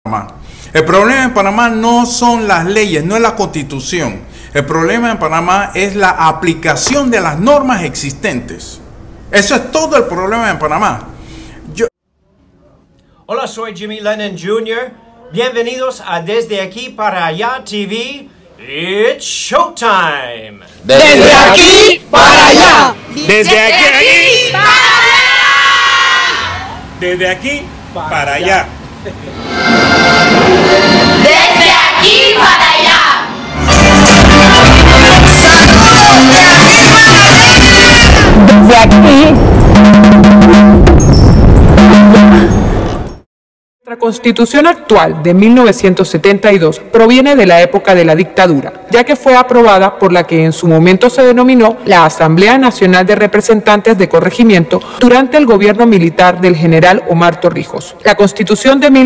El problema en Panamá no son las leyes, no es la Constitución. El problema en Panamá es la aplicación de las normas existentes. Eso es todo el problema en Panamá. Hola, soy Jimmy Lennon Jr. Bienvenidos a Desde Aquí para Allá TV. It's showtime. Desde aquí para allá. Desde aquí para allá. Desde aquí para allá. Desde aquí para allá. Desde aquí. La Constitución actual de 1972 proviene de la época de la dictadura, ya que fue aprobada por la que en su momento se denominó la Asamblea Nacional de Representantes de Corregimiento durante el gobierno militar del general Omar Torrijos. La Constitución de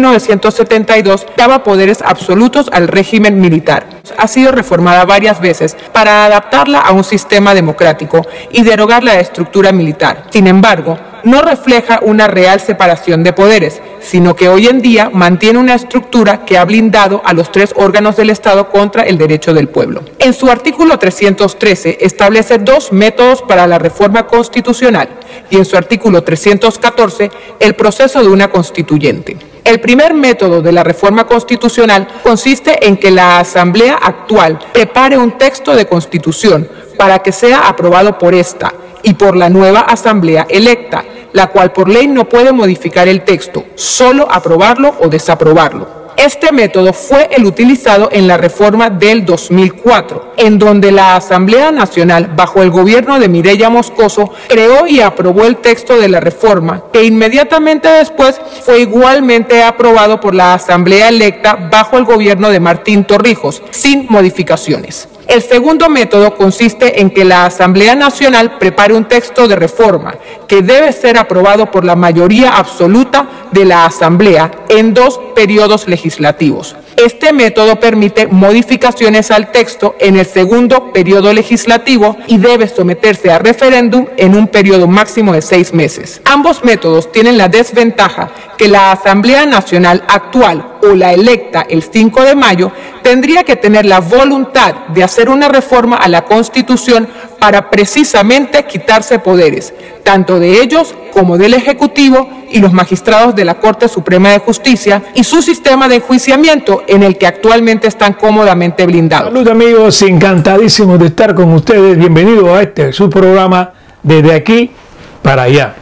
1972 daba poderes absolutos al régimen militar. Ha sido reformada varias veces para adaptarla a un sistema democrático y derogar la estructura militar. Sin embargo, no refleja una real separación de poderes, sino que hoy en día mantiene una estructura que ha blindado a los tres órganos del Estado contra el derecho del pueblo. En su artículo 313 establece dos métodos para la reforma constitucional y en su artículo 314 el proceso de una constituyente. El primer método de la reforma constitucional consiste en que la Asamblea actual prepare un texto de constitución para que sea aprobado por esta y por la nueva Asamblea electa, la cual por ley no puede modificar el texto, solo aprobarlo o desaprobarlo. Este método fue el utilizado en la reforma del 2004, en donde la Asamblea Nacional, bajo el gobierno de Mireya Moscoso, creó y aprobó el texto de la reforma, que inmediatamente después fue igualmente aprobado por la Asamblea electa bajo el gobierno de Martín Torrijos, sin modificaciones. El segundo método consiste en que la Asamblea Nacional prepare un texto de reforma que debe ser aprobado por la mayoría absoluta de la Asamblea en 2 periodos legislativos. Este método permite modificaciones al texto en el segundo periodo legislativo y debe someterse a referéndum en un periodo máximo de 6 meses. Ambos métodos tienen la desventaja que la Asamblea Nacional actual o la electa el 5 de mayo tendría que tener la voluntad de hacer una reforma a la Constitución para precisamente quitarse poderes, tanto de ellos como del Ejecutivo y los magistrados de la Corte Suprema de Justicia y su sistema de enjuiciamiento en el que actualmente están cómodamente blindados. Salud amigos, encantadísimos de estar con ustedes. Bienvenidos a su programa Desde Aquí para Allá.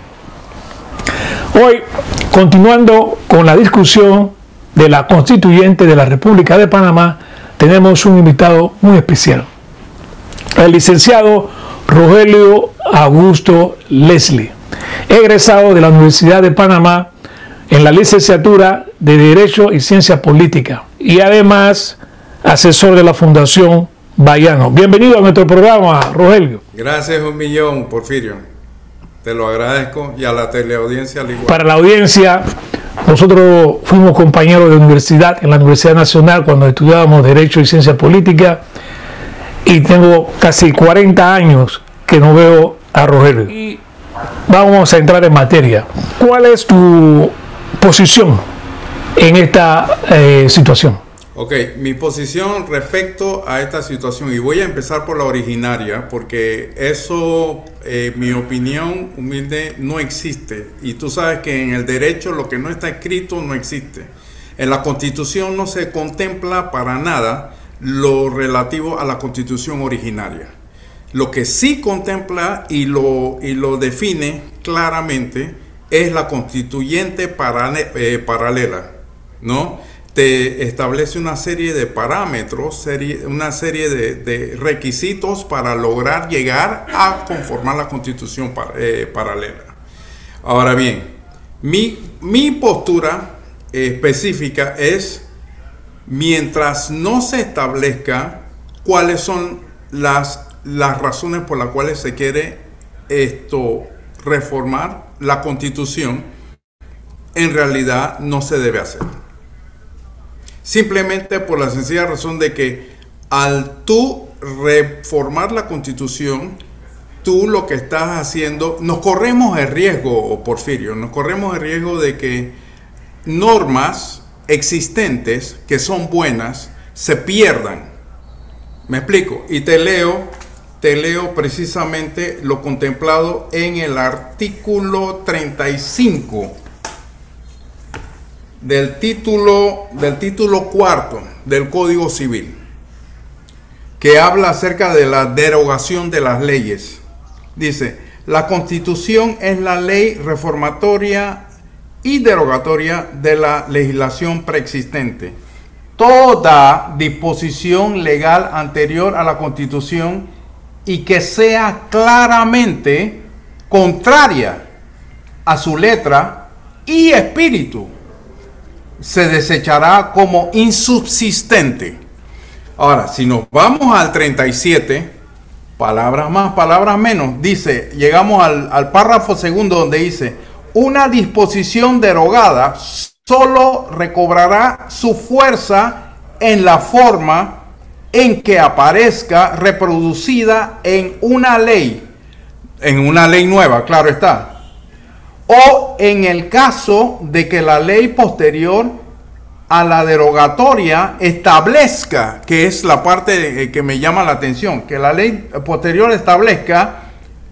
Hoy, continuando con la discusión de la Constituyente de la República de Panamá, tenemos un invitado muy especial, el licenciado Rogelio Augusto Leslie, egresado de la Universidad de Panamá en la licenciatura de Derecho y Ciencia Política y además asesor de la Fundación Bayano. Bienvenido a nuestro programa, Rogelio. Gracias 1.000.000, Porfirio. Te lo agradezco y a la teleaudiencia al igual. Para la audiencia, nosotros fuimos compañeros de universidad en la Universidad Nacional cuando estudiábamos Derecho y Ciencia Política y tengo casi 40 años que no veo a Rogelio. Y vamos a entrar en materia. ¿Cuál es tu posición en esta situación? Ok, mi posición respecto a esta situación, y voy a empezar por la originaria, porque eso, mi opinión humilde, no existe. Y tú sabes que en el derecho lo que no está escrito no existe. En la Constitución no se contempla para nada lo relativo a la Constitución originaria. Lo que sí contempla y lo define claramente es la Constituyente paralela, ¿no? Te establece una serie de parámetros, una serie de requisitos para lograr llegar a conformar la Constitución paralela. Ahora bien, mi postura específica es, mientras no se establezca cuáles son las razones por las cuales se quiere reformar la Constitución, en realidad no se debe hacer. Simplemente por la sencilla razón de que al tú reformar la Constitución, tú lo que estás haciendo, nos corremos el riesgo, Porfirio, nos corremos el riesgo de que normas existentes que son buenas se pierdan. ¿Me explico? Y te leo precisamente lo contemplado en el artículo 35 del título cuarto del Código Civil, que habla acerca de la derogación de las leyes. Dice: la Constitución es la ley reformatoria y derogatoria de la legislación preexistente. Toda disposición legal anterior a la Constitución y que sea claramente contraria a su letra y espíritu se desechará como insubsistente. Ahora, si nos vamos al 37, palabras más, palabras menos, dice, llegamos al párrafo segundo donde dice: una disposición derogada solo recobrará su fuerza en la forma en que aparezca reproducida en una ley nueva, claro está, o en el caso de que la ley posterior a la derogatoria establezca, que es la parte que me llama la atención, que la ley posterior establezca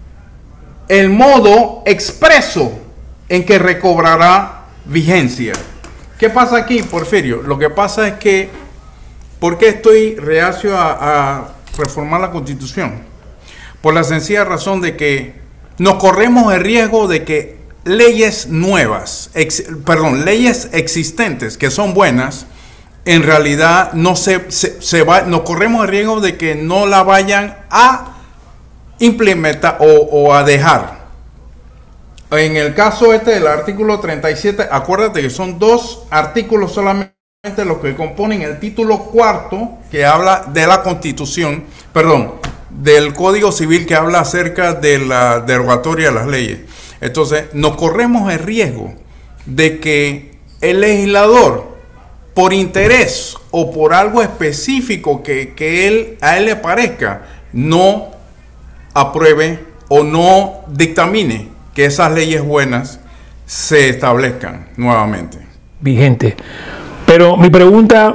el modo expreso en que recobrará vigencia. ¿Qué pasa aquí, Porfirio? Lo que pasa es que, ¿por qué estoy reacio a reformar la Constitución? Por la sencilla razón de que nos corremos el riesgo de que leyes nuevas, leyes existentes que son buenas, en realidad nos corremos el riesgo de que no la vayan a implementar o a dejar. En el caso del artículo 37, acuérdate que son dos artículos solamente los que componen el título cuarto, que habla de la Constitución, del Código Civil, que habla acerca de la derogatoria de las leyes. Entonces, nos corremos el riesgo de que el legislador, por interés o por algo específico que a él le parezca, no apruebe o no dictamine que esas leyes buenas se establezcan nuevamente. Vigente. Pero mi pregunta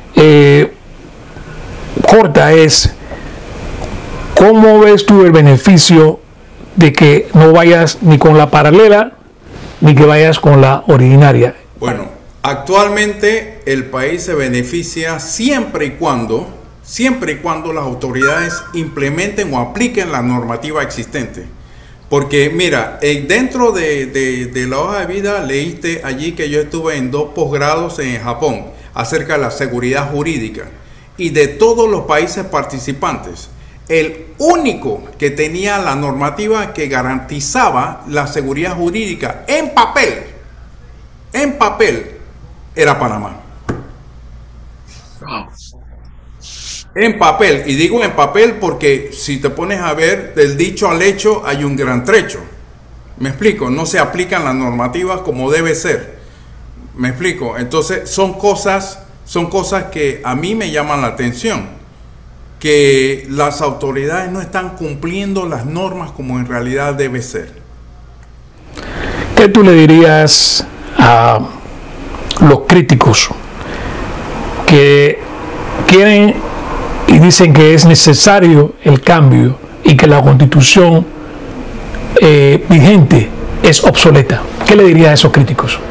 corta es: ¿cómo ves tú el beneficio de que no vayas ni con la paralela ni que vayas con la originaria? Bueno, actualmente el país se beneficia siempre y cuando las autoridades implementen o apliquen la normativa existente. Porque mira, dentro de la hoja de vida leíste allí que yo estuve en 2 posgrados en Japón acerca de la seguridad jurídica, y de todos los países participantes, el único que tenía la normativa que garantizaba la seguridad jurídica en papel, era Panamá. En papel, y digo en papel porque si te pones a ver, del dicho al hecho hay un gran trecho. Me explico, no se aplican las normativas como debe ser. Me explico, entonces son cosas que a mí me llaman la atención, que las autoridades no están cumpliendo las normas como en realidad debe ser. ¿Qué tú le dirías a los críticos que quieren y dicen que es necesario el cambio y que la Constitución vigente es obsoleta? ¿Qué le diría a esos críticos?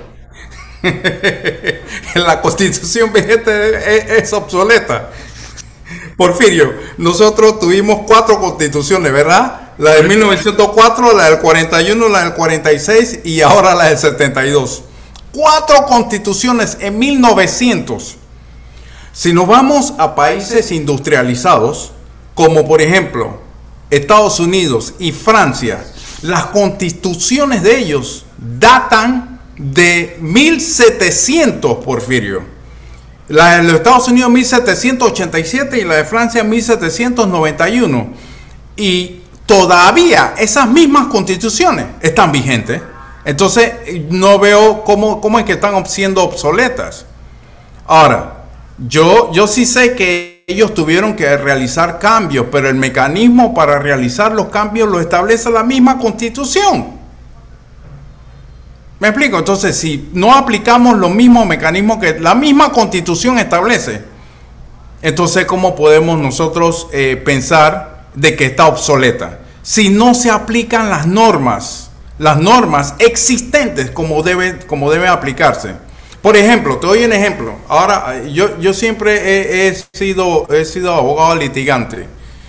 La Constitución vigente es obsoleta. Porfirio, nosotros tuvimos 4 constituciones, ¿verdad? La de 1904, la del 41, la del 46 y ahora la del 72. 4 constituciones en 1900. Si nos vamos a países industrializados, como por ejemplo Estados Unidos y Francia, las constituciones de ellos datan de 1700, Porfirio. La de los Estados Unidos 1787 y la de Francia 1791. Y todavía esas mismas constituciones están vigentes. Entonces no veo cómo es que están siendo obsoletas. Ahora, yo sí sé que ellos tuvieron que realizar cambios, pero el mecanismo para realizar los cambios lo establece la misma Constitución. ¿Me explico? Entonces, si no aplicamos los mismos mecanismos que la misma Constitución establece, entonces, ¿cómo podemos nosotros pensar de que está obsoleta? Si no se aplican las normas existentes como debe aplicarse. Por ejemplo, te doy un ejemplo. Ahora, yo siempre he sido abogado litigante.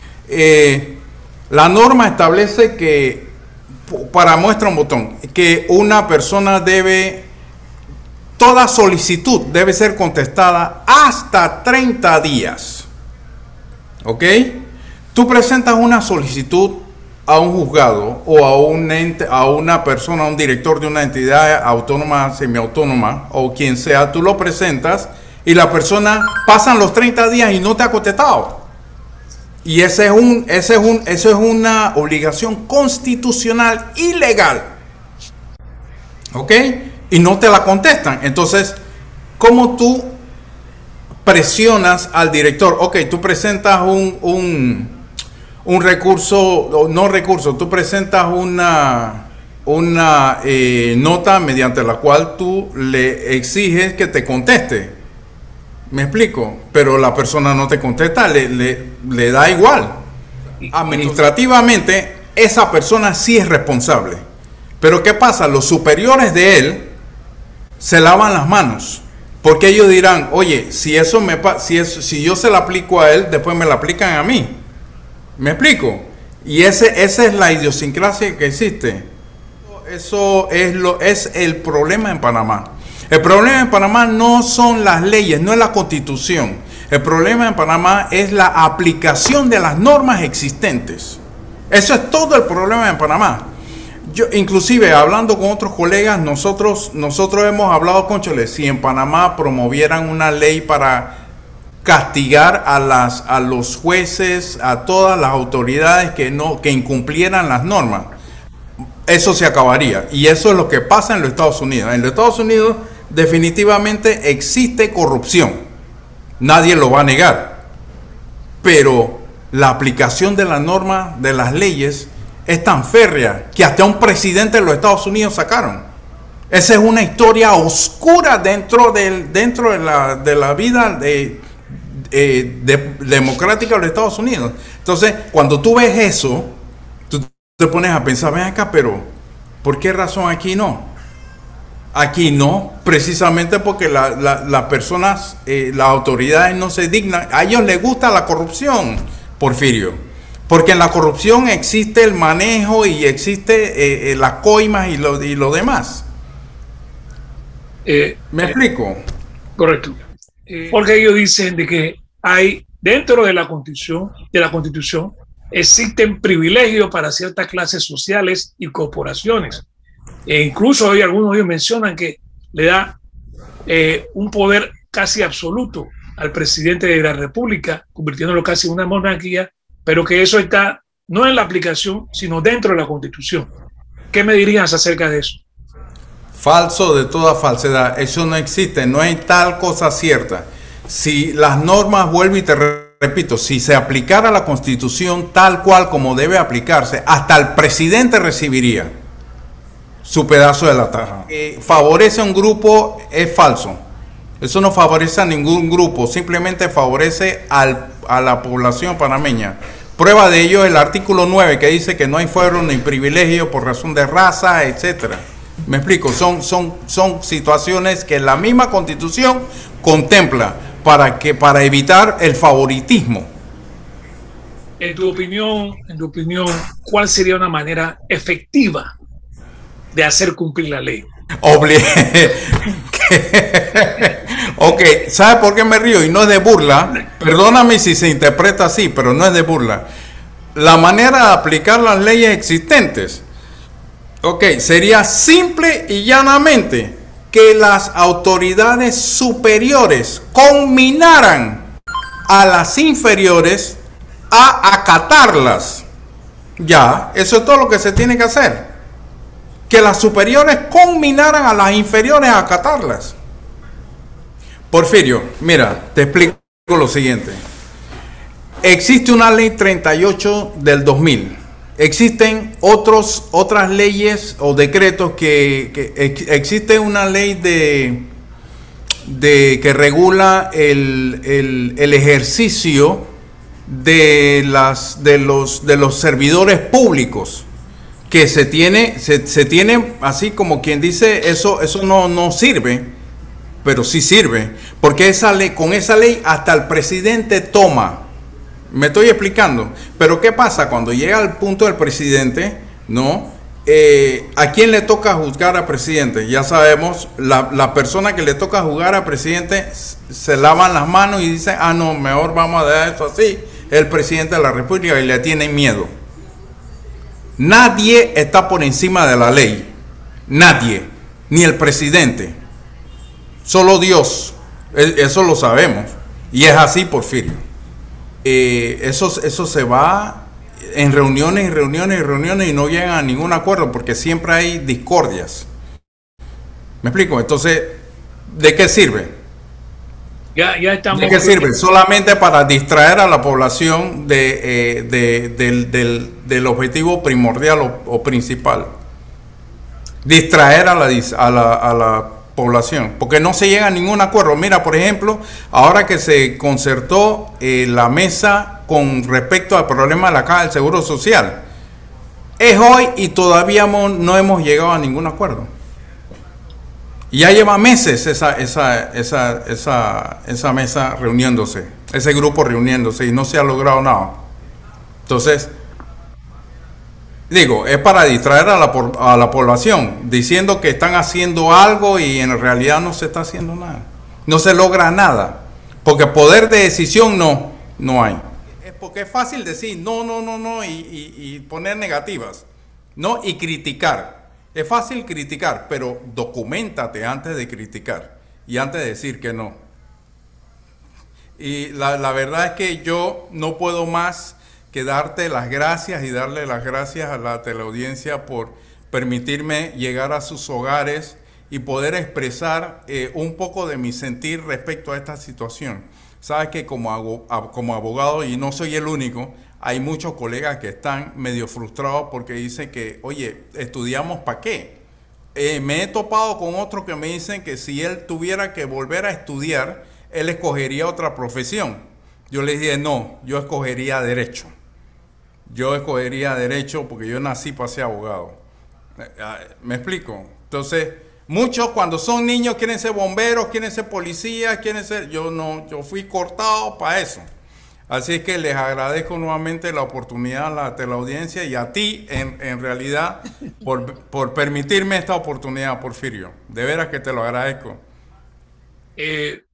La norma establece que, para muestra un botón, que una persona toda solicitud debe ser contestada hasta 30 días. ¿Ok? Tú presentas una solicitud a un juzgado o a un ente, a una persona, a un director de una entidad autónoma, semiautónoma o quien sea, tú lo presentas y la persona pasan los 30 días y no te ha contestado. Y eso es una obligación constitucional ilegal. ¿Ok? Y no te la contestan. Entonces, ¿cómo tú presionas al director? Ok, tú presentas un recurso, no recurso, tú presentas una nota mediante la cual tú le exiges que te conteste. ¿Me explico? Pero la persona no te contesta, le da igual. Administrativamente, esa persona sí es responsable. Pero ¿qué pasa? Los superiores de él se lavan las manos. Porque ellos dirán, oye, si yo se la aplico a él, después me la aplican a mí. ¿Me explico? Y esa es la idiosincrasia que existe. Eso es el problema en Panamá. El problema en Panamá no son las leyes, no es la Constitución. El problema en Panamá es la aplicación de las normas existentes. Eso es todo el problema en Panamá. Yo, inclusive, hablando con otros colegas, nosotros hemos hablado, cónchale, si en Panamá promovieran una ley para castigar a los jueces, a todas las autoridades que incumplieran las normas, eso se acabaría. Y eso es lo que pasa en los Estados Unidos. En los Estados Unidos definitivamente existe corrupción. Nadie lo va a negar. Pero la aplicación de las normas, de las leyes, es tan férrea que hasta un presidente de los Estados Unidos sacaron. Esa es una historia oscura dentro de la vida democrática de los Estados Unidos. Entonces, cuando tú ves eso, tú te pones a pensar, ven acá, pero ¿por qué razón aquí no? Aquí no, precisamente porque las personas, las autoridades no se dignan. A ellos les gusta la corrupción, Porfirio, porque en la corrupción existe el manejo y existe las coimas y lo demás. ¿Me explico? Correcto. Porque ellos dicen de que hay dentro de la Constitución existen privilegios para ciertas clases sociales y corporaciones. E incluso hoy algunos de ellos mencionan que le da un poder casi absoluto al presidente de la República, convirtiéndolo casi en una monarquía, pero que eso está no en la aplicación, sino dentro de la Constitución. ¿Qué me dirías acerca de eso? Falso de toda falsedad. Eso no existe, no hay tal cosa cierta. Si las normas, vuelvo y te repito, si se aplicara la Constitución tal cual como debe aplicarse, hasta el presidente recibiría su pedazo de la taja. Favorece a un grupo, es falso. Eso no favorece a ningún grupo, simplemente favorece a la población panameña. Prueba de ello el artículo 9, que dice que no hay fuero ni privilegio por razón de raza, etcétera. Me explico, son situaciones que la misma Constitución contempla para evitar el favoritismo. En tu opinión, ¿cuál sería una manera efectiva de hacer cumplir la ley? Ok, ¿sabe por qué me río? Y no es de burla. Perdóname si se interpreta así, pero no es de burla. La manera de aplicar las leyes existentes, ok, sería simple y llanamente que las autoridades superiores conminaran a las inferiores a acatarlas. Ya, eso es todo lo que se tiene que hacer. Que las superiores conminaran a las inferiores a acatarlas. Porfirio, mira, te explico lo siguiente. Existe una ley 38 del 2000. existen otras leyes o decretos existe una ley que regula el ejercicio de los servidores públicos, que se tiene así como quien dice, eso no sirve, pero sí sirve, porque con esa ley hasta el presidente toma. Me estoy explicando. Pero ¿qué pasa cuando llega al punto del presidente? ¿No? ¿A quién le toca juzgar al presidente? Ya sabemos, la persona que le toca juzgar al presidente se lavan las manos y dicen, ah, no, mejor vamos a dejar eso así. El presidente de la República, y le tienen miedo. Nadie está por encima de la ley. Nadie. Ni el presidente. Solo Dios. Eso lo sabemos. Y es así, Porfirio. Eso se va en reuniones y no llegan a ningún acuerdo, porque siempre hay discordias. ¿Me explico? Entonces, ¿de qué sirve? Ya estamos. ¿De qué sirve? Solamente para distraer a la población del objetivo primordial o principal. Distraer a la población, porque no se llega a ningún acuerdo. Mira, por ejemplo, ahora que se concertó la mesa con respecto al problema de la Caja del Seguro Social, es hoy y todavía no hemos llegado a ningún acuerdo. Y ya lleva meses esa mesa reuniéndose, ese grupo reuniéndose, y no se ha logrado nada. Entonces, digo, es para distraer a la población, diciendo que están haciendo algo y en realidad no se está haciendo nada. No se logra nada, porque poder de decisión no hay. Es porque es fácil decir no y poner negativas, ¿no? Y criticar. Es fácil criticar, pero documéntate antes de criticar y antes de decir que no. Y la verdad es que yo no puedo más que darte las gracias y darle las gracias a la teleaudiencia por permitirme llegar a sus hogares y poder expresar un poco de mi sentir respecto a esta situación. Sabes que como abogado, y no soy el único, hay muchos colegas que están medio frustrados porque dicen que, oye, ¿estudiamos para qué? Me he topado con otros que me dicen que si él tuviera que volver a estudiar, él escogería otra profesión. Yo les dije, no, yo escogería Derecho. Yo escogería Derecho porque yo nací para ser abogado. ¿Me explico? Entonces, muchos cuando son niños quieren ser bomberos, quieren ser policías, quieren ser... Yo no, yo fui cortado para eso. Así es que les agradezco nuevamente la oportunidad a la teleaudiencia y a ti, en realidad, por permitirme esta oportunidad, Porfirio. De veras que te lo agradezco. En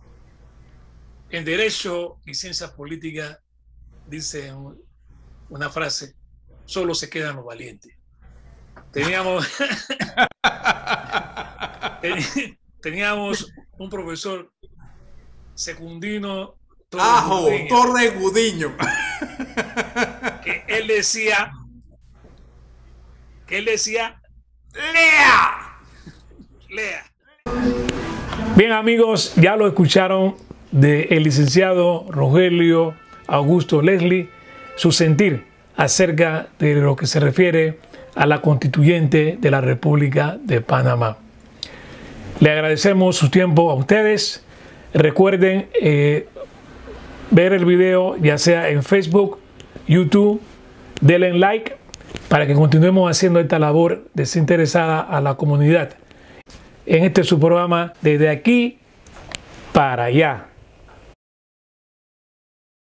Derecho y Ciencias Políticas dice una frase: solo se quedan los valientes. Teníamos un profesor Secundino Torres Gudiño, que él decía, lea. Bien, amigos, ya lo escucharon del licenciado Rogelio Augusto Leslie, su sentir acerca de lo que se refiere a la constituyente de la República de Panamá. Le agradecemos su tiempo a ustedes. Recuerden ver el video ya sea en Facebook, YouTube, denle like para que continuemos haciendo esta labor desinteresada a la comunidad. En este su programa Desde Aquí para Allá.